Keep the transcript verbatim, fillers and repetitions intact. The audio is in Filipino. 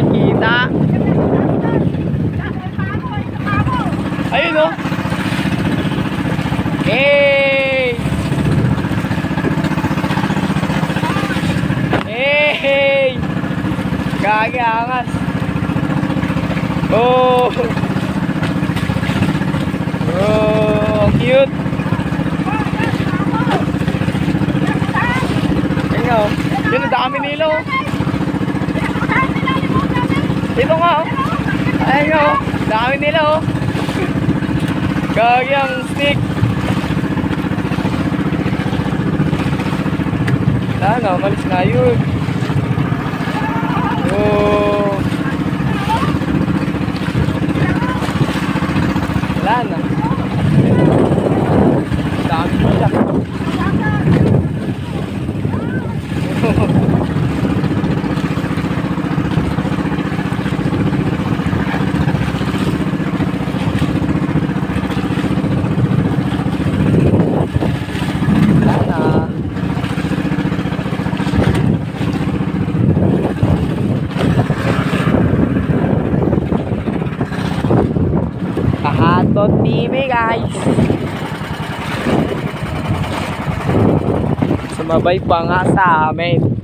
Kita. Ayun o. Hey! Hey! Gagi, angas. Oh! Oh, cute. Ayun o. Yun, ang dami nila o. Dito nga o. Ayun o. Dami nila o. Gagi ang stick. Wala na, umalis na yun. Oh. Wala na. Dami nila. Kahatot T V guys. Sumabay pa nga sa amin.